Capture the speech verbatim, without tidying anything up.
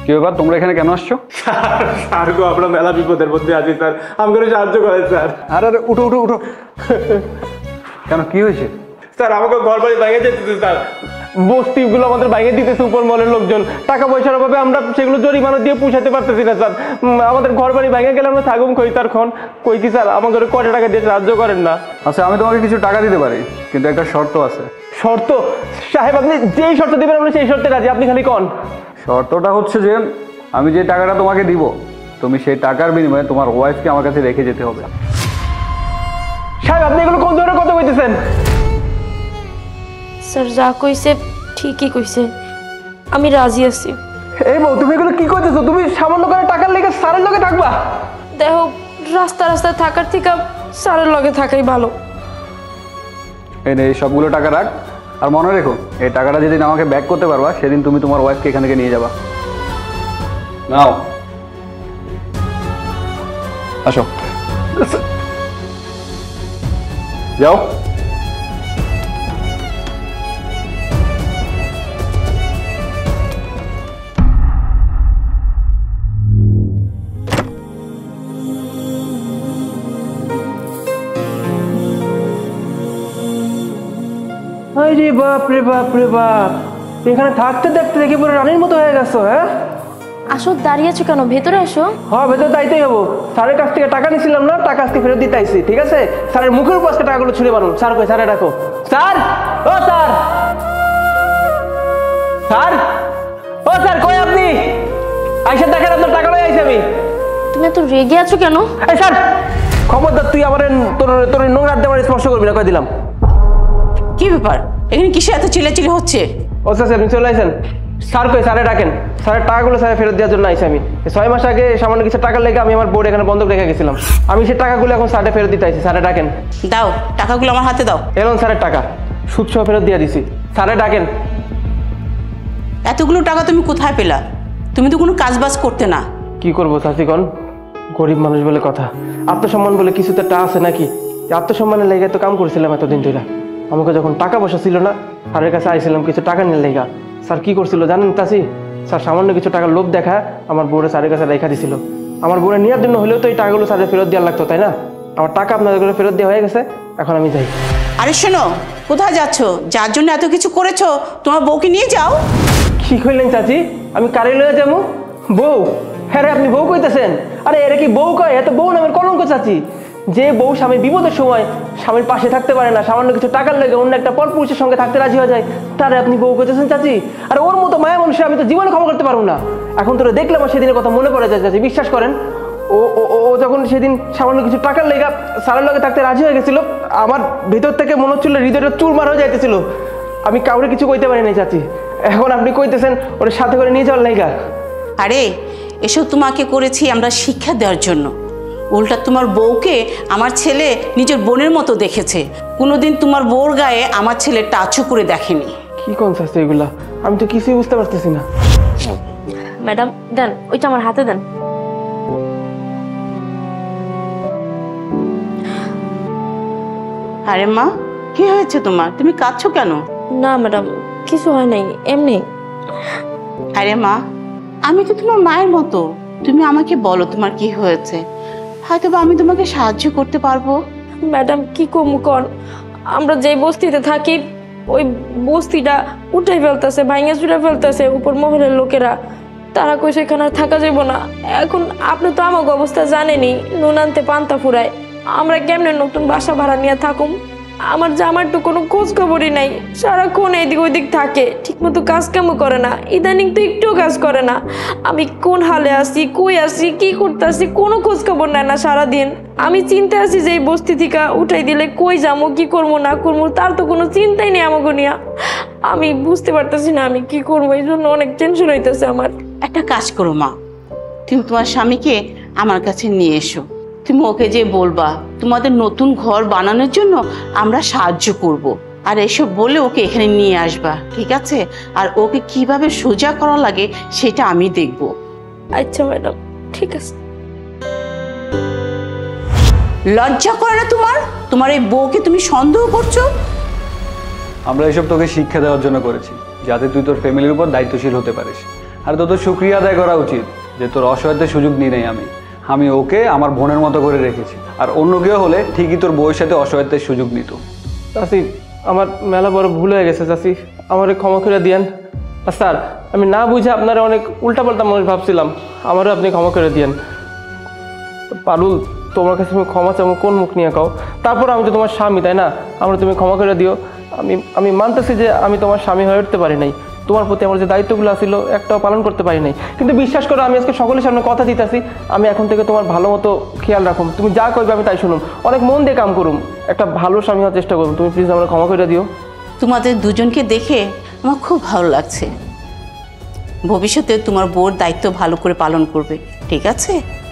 কি ব্যাপার, তোমরা এখানে কেন আসছো? স্যার গো, আমরা মেলা বিপদের মধ্যে আছি স্যার, আমাকে সাহায্য করেন স্যার। আরে আরে উঠো উঠো উঠো। কেন, কি হয়েছে? স্যার আমাকে ঘর বাড়ি ভেঙে যেতেছে স্যার, বস্তিগুলো আমাদের ভেঙে দিতেছে উপর মহলের লোকজন। টাকা পয়সার অভাবে আমরা সেগুলো জরিমানা দিয়ে পুষাতে পারতেছি না স্যার। আমাদের ঘর বাড়ি ভেঙে গেলে আমরা থাকুম কই তার খন কই কি স্যার, আমাকে কয়টা টাকা দিয়ে সাহায্য করেন না? আচ্ছা, আমি তোমাকে কিছু টাকা দিতে পারি, কিন্তু একটা শর্ত আছে। শর্ত? সাহেব আপনি যেই শর্ত দিবেন আমরা সেই শর্তে রাজি, আপনি খালি কন। শর্তটা হচ্ছে যে আমি যে টাকাটা তোমাকে দিব, তুমি সেই টাকার বিনিময়ে তোমার ওয়াইফকে আমার কাছে রেখে যেতে হবে। সাহেব আপনি এগুলো কোন ধরনের কথা কইতেছেন? স্যার যা কইছে ঠিকই কইছে, আমি রাজি আছি। এই বউ, তুমি এগুলো কি কইতেছো? তুমি সামান্য করে টাকার লেগে স্যারের লগে থাকবা? দেখো, রাস্তা রাস্তায় থাকার থেকে স্যারের লগে থাকাই ভালো। এই নে, এই সবগুলো টাকা রাখ, আর মনে রেখো এই টাকাটা যেদিন আমাকে ব্যাক করতে পারবা সেদিন তুমি তোমার ওয়াইফকে এখান থেকে নিয়ে যাবা। নাও, আসো, যাও। আরে বাপ রে বাপ রে বাপ, এখানে থাকতে দেখতে দেখে পুরো রানীর মতো হয়ে গেছো। হ্যাঁ আসো, দাঁড়িয়ে আছো কেন? ভেতরে আসো। হ্যাঁ, ভেতরে তাইতেই হবো। স্যারের কাছ থেকে টাকা নিছিলাম না, টাকা আজকে ফেরত দিতে আইছি, ঠিক আছে? স্যারের মুখের উপর আজকে টাকাগুলো ছুঁড়ে মারুন। স্যার কই? স্যারে ডাকো। স্যার, ও স্যার, স্যার, ও স্যার কই আপনি? আইসা দেখেন আপনার টাকা লই আইছি আমি। তুমি এত রেগে আছো কেন? এই স্যার, খবরদার তুই আমার তোর তোর নোংরা দেওয়ার স্পর্শ করবি না, কই দিলাম। কি ব্যাপার, এখানে কিসে এত চিল্লাচিল্লি হচ্ছে? ও স্যার, আপনি চলে আসেন। স্যার কই? স্যারে ডাকেন। স্যারের টাকাগুলো স্যার ফেরত দেওয়ার জন্য আইসি আমি। ছয় মাস আগে সামান্য কিছু টাকা লেগে আমি আমার বোর্ড এখানে বন্ধক রেখে গেছিলাম। আমি সেই টাকাগুলো এখন স্যারে ফেরত দিতে আইসি। স্যারে ডাকেন। দাও টাকাগুলো আমার হাতে দাও। এলন স্যারের টাকা সুদ সহ ফেরত দিয়ে দিছি। স্যারে ডাকেন। এতগুলো টাকা তুমি কোথায় পেলা? তুমি তো কোনো কাজ বাজ করতে না। কি করবো চাচিগণ, গরিব মানুষ বলে কথা, আত্মসম্মান বলে কিছু তো একটা আছে নাকি? আত্মসম্মানের লেগে তো কাম করছিলাম এতদিন ধরে। আমাকে যখন টাকা পয়সা ছিল না, স্যারের কাছে আইছিলাম কিছু টাকা নিয়ে লেগা। স্যার কি করছিল জানেন চাচি? স্যার সামান্য কিছু টাকার লোভ দেখা আমার বউরে স্যারের কাছে রেখা দিছিল। আমার বউরে নেওয়ার জন্য হলেও তো এই টাকাগুলো স্যারের ফেরত দেওয়ার লাগতো, তাই না? আমার টাকা আপনাদের ফেরত দেওয়া হয়ে গেছে, এখন আমি যাই। আরে শোনো, কোথায় যাচ্ছ? যার জন্য এত কিছু করেছো তোমার বউকে নিয়ে যাও। কি কইলেন চাচি? আমি কারে লয়ে যাবো? বউ? হ্যাঁ রে, আপনি বউ কইতেছেন? আরে এরা কি বউ কয়? এত বউ নামের কলঙ্ক চাচি। যে বউ স্বামীর বিপদের সময় স্বামীর পাশে থাকতে পারে না, সামান্য কিছু টাকার লেগে অন্য একটা পরপুরুষের সঙ্গে থাকতে রাজি হয়ে যায়, তারে আপনি বউ কইতেছেন চাচি? আর ওর মতো মায়া মানুষের আমি তো জীবনে ক্ষমা করতে পারবো না। এখন তোরা দেখলে আমার সেদিনের কথা মনে পড়ে যায় চাচি, বিশ্বাস করেন। ও ও যখন সেদিন সামান্য কিছু টাকার লেগা সারের লগে থাকতে রাজি হয়ে গেছিল, আমার ভিতর থেকে মনে হচ্ছিল হৃদয়টা চুরমার হয়ে যাইতেছিল। আমি কাউরে কিছু কইতে পারি নাই চাচি। এখন আপনি কইতেছেন ওর সাথে করে নিয়ে যাওয়ার লাইগা? আরে এসব তোমাকে করেছি আমরা শিক্ষা দেওয়ার জন্য। উল্টা তোমার বউকে আমার ছেলে নিজের বোনের মতো দেখেছে, কোনোদিন তোমার বউর গায়ে আমার ছেলে টাচও করে দেখেনি। কি কোন চাচি এগুলা? আমি তো কিছুই বুঝতে পারতেছি না। ম্যাডাম দেন, ওইটা আমার হাতে দেন। আরে মা, কি হয়েছে তোমার? তুমি কাঁদছো কেন? না ম্যাডাম, কিছু হয় নাই, এমনি। আরে মা, আমি তো তোমার মায়ের মতো, তুমি আমাকে বলো তোমার কি হয়েছে, হয়তো বা আমি তোমাকে সাহায্য করতে পারবো। ম্যাডাম কি কমু কন, আমরা যে বস্তিতে থাকি ওই বস্তিটা উঠাই ফেলতেছে, ভাঙে চুড়ে ফেলতেছে উপর মহলের লোকেরা। তারা কই সেখানে আর থাকা যাইব না। এখন আপনি তো আমাকে অবস্থা জানেনি, নুন আনতে পান্তা ফুরায়। আমরা কেমনে নতুন বাসা ভাড়া নিয়ে থাকুম? আমার জামার তো কোনো খোঁজ খবরই নাই, সারাক্ষণ এদিক ওইদিক থাকে, ঠিক মতো কাজ কামও করে না, ইদানিং তো একটুও কাজ করে না। আমি কোন হালে আছি, কই আছি, কি করতেছি কোনো খোঁজ খবর নেয় না সারাদিন। আমি চিন্তা আছি যে এই বস্তি থেকে উঠাই দিলে কই যাবো, কি করবো না করবো, তার তো কোনো চিন্তাই নেই আমাকে নিয়ে। আমি বুঝতে পারতেছি না আমি কি করবো, এই জন্য অনেক টেনশন হইতেছে আমার। একটা কাজ করো মা, তুমি তোমার স্বামীকে আমার কাছে নিয়ে এসো। তুমি ওকে যে বলবা তোমাদের নতুন ঘর বানানোর জন্য আমরা সাহায্য করব, আর এসব বলে ওকে এখানে নিয়ে আসবা, ঠিক আছে? আর ওকে কিভাবে সোজা করা লাগে সেটা আমি দেখব। আচ্ছা ম্যাডাম, ঠিক আছে। লজ্জা করে না তোমার? তোমার এই বউকে তুমি সন্দেহ করছো? আমরা এসব তোকে শিক্ষা দেওয়ার জন্য করেছি, যাতে তুই তোর ফ্যামিলির উপর দায়িত্বশীল হতে পারিস। আর তোর তো শুক্রিয়া আদায় করা উচিত যে তোর অসহায়ত্বের সুযোগ নিই নাই আমি আমি ওকে আমার বোনের মতো করে রেখেছি। আর অন্য কেউ হলে ঠিকই তোর বউয়ের সাথে অসহায়ত্বের সুযোগ নিত। চাচি আমার মেলা বড় ভুল হয়ে গেছে চাচি, আমারে ক্ষমা করে দিয়েন। আর স্যার আমি না বুঝে আপনারা অনেক উল্টাপাল্টা মানুষ ভাবছিলাম, আমারও আপনি ক্ষমা করে দিয়েন। পারুল তোমার কাছে আমি ক্ষমা চাবো কোন মুখ নিয়ে কাও? তারপর আমি তো তোমার স্বামী, তাই না? আমরা তুমি ক্ষমা করে দিও। আমি আমি মানতেছি যে আমি তোমার স্বামী হয়ে উঠতে পারি নাই, তোমার প্রতি আমার যে দায়িত্বগুলো ছিল একটাও পালন করতে পারি নাই, কিন্তু বিশ্বাস করো আমি আজকে সকলের সামনে কথা দিতেছি আমি এখন থেকে তোমার ভালো মতো খেয়াল রাখুম, তুমি যা করবে আমি তাই শুনুম, অনেক মন দিয়ে কাম করুম, একটা ভালো স্বামী হওয়ার চেষ্টা করুম। তুমি প্লিজ আমরা ক্ষমা করে দিও। তোমাদের দুজনকে দেখে আমার খুব ভালো লাগছে। ভবিষ্যতে তোমার বউর দায়িত্ব ভালো করে পালন করবে, ঠিক আছে?